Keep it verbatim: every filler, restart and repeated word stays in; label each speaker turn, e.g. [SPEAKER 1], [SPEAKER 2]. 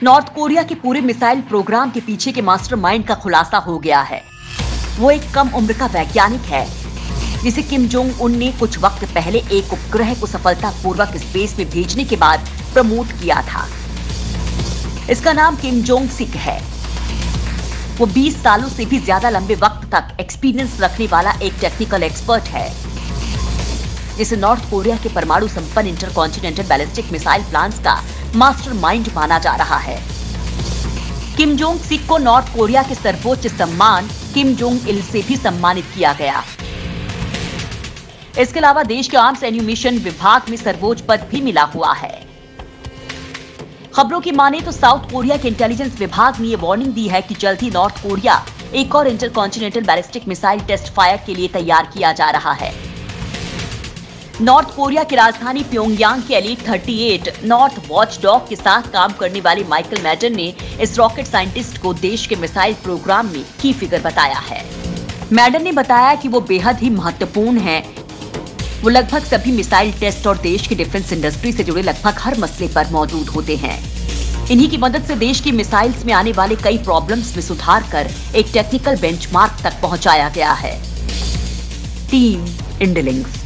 [SPEAKER 1] North Korea के पूरे missile programme के पीछे के मास्टरमाइंड का खुलासा हो गया है। वो एक कम उम्र का वैज्ञानिक है जिसे किम जोंग उन ने कुछ वक्त पहले एक उपग्रह को सफलतापूर्वक स्पेस में भेजने के बाद प्रमोट किया था। इसका नाम किम जोंग-सिक है। वो बीस सालों से भी ज्यादा लंबे वक्त तक एक्सपीरियंस रखने वाला एक टेक्निकल एक्सपर्ट है जिसे नॉर्थ कोरिया के परमाणु संपन्न इंटरकॉन्टिनेंटल बैलिस्टिक मिसाइल प्लान्स का मास्टरमाइंड माना जा रहा है। किम जोंग-सिक को नॉर्थ कोरिया के सर्वोच्च सम्मान किम जोंग इल से भी सम्मानित किया गया। इसके अलावा देश के आर्म्स एम्यूनिशन विभाग में सर्वोच्च पद भी मिला हुआ है। खबरों की माने तो साउथ कोरिया के इंटेलिजेंस विभाग ने ये वार्निंग दी है कि जल्द ही नॉर्थ कोरिया एक और intercontinental ballistic missile test fire के लिए तैयार किया जा रहा है। नॉर्थ कोरिया की राजधानी प्योंगयांग के एलीट अड़तीस नॉर्थ वॉचडॉग के साथ काम करने वाले माइकल मैडन ने इस रॉकेट साइंटिस्ट को देश के मिसाइल प्रोग्राम में की फिगर बताया है। मैडन ने बताया कि वो बेहद ही महत्वपूर्ण है। वो लगभग सभी मिसाइल टेस्ट और देश की डिफेंस इंडस्ट्री से जुड़े लगभग हर मसले पर मौजूद होते हैं। इन्हीं की मदद से देश की मिसाइल्स में आने वाले कई प्रॉब्लम्स में सुधार कर एक टेक्निकल बेंचमार्क तक पहुंचाया गया है। टीम इंडिलिंक्स।